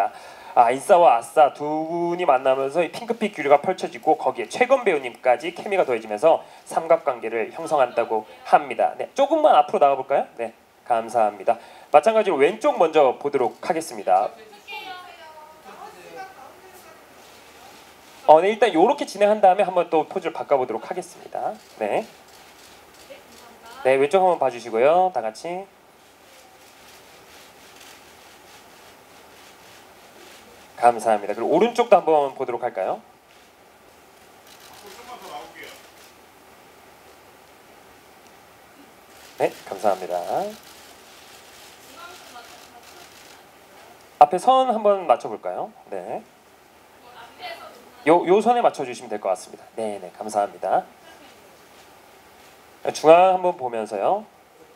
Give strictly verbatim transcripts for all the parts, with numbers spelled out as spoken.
좋습니다. 아, 인싸와 아싸 두 분이 만나면서 이 핑크빛 교류가 펼쳐지고 거기에 최건 배우님까지 케미가 더해지면서 삼각관계를 형성한다고 합니다. 네, 조금만 앞으로 나가볼까요? 네, 감사합니다. 마찬가지로 왼쪽 먼저 보도록 하겠습니다. 어, 네, 일단 이렇게 진행한 다음에 한번 또 포즈를 바꿔보도록 하겠습니다. 네, 네, 왼쪽 한번 봐주시고요. 다 같이. 감사합니다. 그리고 오른쪽도 한번 보도록 할까요? 네, 감사합니다. 앞에 선 한번 맞춰볼까요? 네. 요, 요 선에 맞춰주시면 될 것 같습니다. 네, 네, 감사합니다. 중앙 한번 보면서요.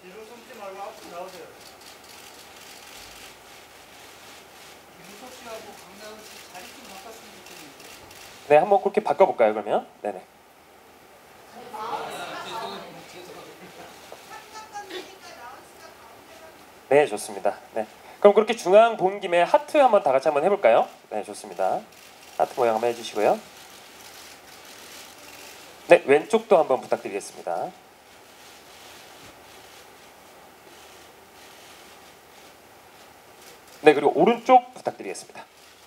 네, 한번 그렇게 바꿔볼까요, 그러면? 네네. 네, 좋습니다. 네, 그럼 그렇게 중앙 본 김에 하트 한번 다 같이 한번 해볼까요? 네, 좋습니다. 하트 모양 한번 해주시고요. 네, 왼쪽도 한번 부탁드리겠습니다. 네, 그리고 오른쪽 부탁드리겠습니다.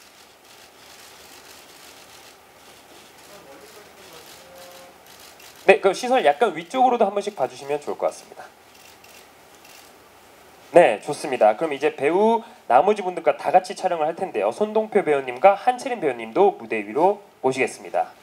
네, 그 시선을 약간 위쪽으로도 한 번씩 봐주시면 좋을 것 같습니다. 네, 좋습니다. 그럼 이제 배우 나머지 분들과 다 같이 촬영을 할 텐데요. 손동표 배우님과 한채린 배우님도 무대 위로 모시겠습니다.